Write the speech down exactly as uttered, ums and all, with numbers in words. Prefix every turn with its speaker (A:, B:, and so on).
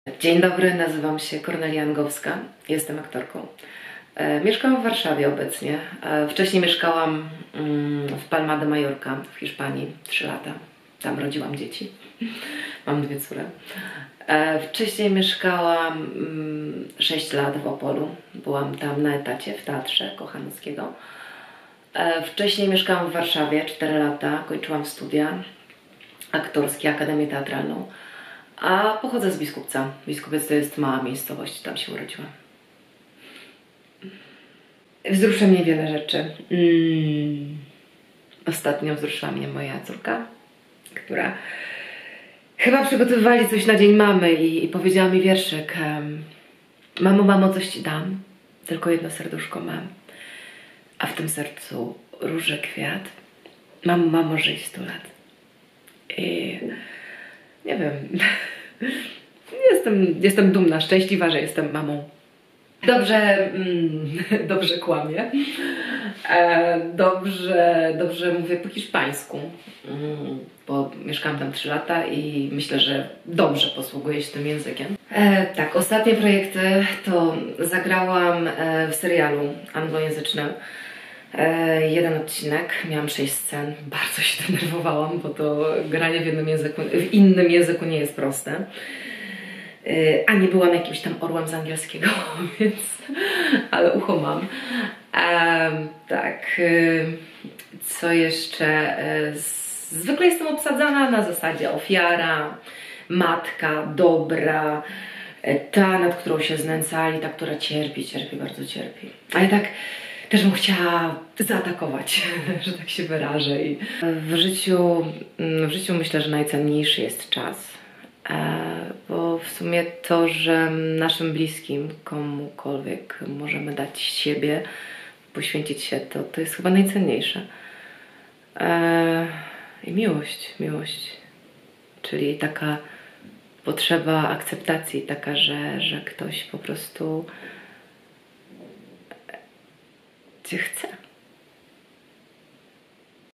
A: Dzień dobry, nazywam się Kornelia Angowska, jestem aktorką. E, mieszkam w Warszawie obecnie. E, wcześniej mieszkałam mm, w Palma de Mallorca w Hiszpanii trzy lata. Tam rodziłam dzieci. Mam dwie córy. E, wcześniej mieszkałam mm, sześć lat w Opolu. Byłam tam na etacie w Teatrze Kochanowskiego. E, wcześniej mieszkałam w Warszawie cztery lata. Kończyłam studia aktorskie, Akademię Teatralną. A pochodzę z Biskupca. Biskupiec to jest mała miejscowość, tam się urodziłam. Wzrusza mnie wiele rzeczy. Mm. Ostatnio wzruszyła mnie moja córka, która chyba przygotowywali coś na Dzień Mamy i, i powiedziała mi wierszyk. Um, mamo, mamo, coś ci dam, tylko jedno serduszko mam, a w tym sercu róże kwiat. Mamo, mamo, żyj stu lat. I nie wiem, jestem, jestem dumna, szczęśliwa, że jestem mamą. Dobrze, mm, dobrze kłamię, e, dobrze, dobrze mówię po hiszpańsku, mm, bo mieszkałam tam trzy lata i myślę, że dobrze posługuję się tym językiem. E, tak, ostatnie projekty to zagrałam e, w serialu anglojęzycznym. E, jeden odcinek, miałam sześć scen, bardzo się denerwowałam, bo to granie w innym języku, w innym języku nie jest proste. A nie byłam jakimś tam orłem z angielskiego, więc... ale ucho mam. E, tak, co jeszcze? E, zwykle jestem obsadzana na zasadzie ofiara, matka, dobra, ta, nad którą się znęcali, ta, która cierpi, cierpi, bardzo cierpi. Ale tak też bym chciała zaatakować, że tak się wyrażę. I w życiu, w życiu myślę, że najcenniejszy jest czas. Bo w sumie to, że naszym bliskim, komukolwiek możemy dać siebie, poświęcić się, to, to jest chyba najcenniejsze. I miłość, miłość, czyli taka potrzeba akceptacji, taka, że, że ktoś po prostu cię chce.